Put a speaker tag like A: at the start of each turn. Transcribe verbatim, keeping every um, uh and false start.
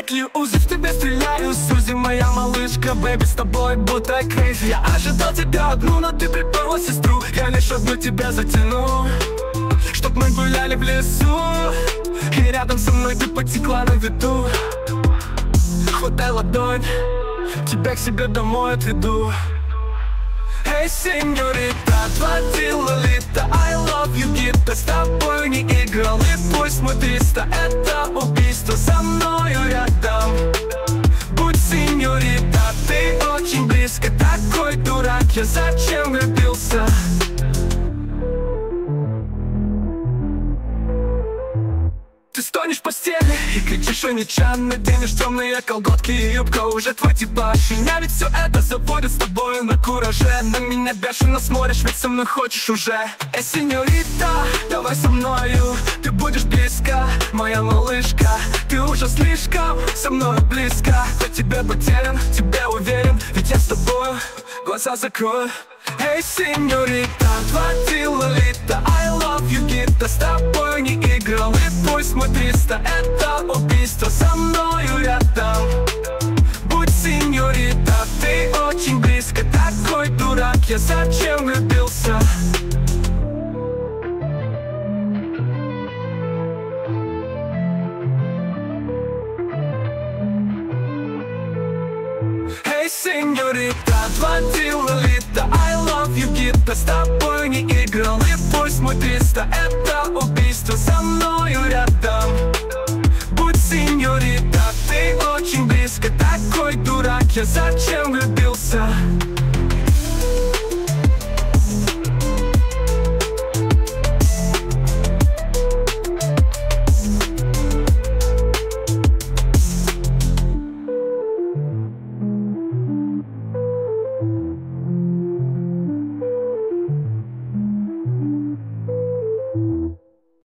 A: Какие узы в тебе стреляю, Сузи, моя малышка, бэби, с тобой будто крейзи. Я ожидал тебя одну, но ты приперла сестру. Я лишь одну тебя затяну, чтоб мы гуляли в лесу, и рядом со мной ты потекла на виду. Хватай ладонь, тебя к себе домой отведу. Эй, сеньорита, твоя Лолита, I love you, гита. С тобой не играл, и пусть мы триста. Это убийство со мною рядом. Будь сеньорита, ты очень близко. Такой дурак, я зачем влюбился? Ты стонешь в постели и кричишь уничан. Наденешь темные колготки и юбка уже твой типаж. Меня ведь все это заводит с тобой на кураже. На меня бешено смотришь, ведь со мной хочешь уже. Эй, сеньорита, давай со мною, ты будешь близко, моя малышка. Ты уже слишком со мною близко. Я тебе потерян, тебе уверен, ведь я с тобою глаза закрою. Эй, сеньорита, твоя Лолита, I love you, гита. С тобой не играл, и пусть мы триста. Это убийство со мною рядом. Будь сеньорита, ты очень близко. Такой дурак, я зачем влюбился? Эй, сеньорита, твоя Лолита, I love you, гита. С тобой не играл, и пусть мы триста. Это убийство со мною рядом. Будь сеньорита, ты очень близко. Такой дурак, я зачем влюбился?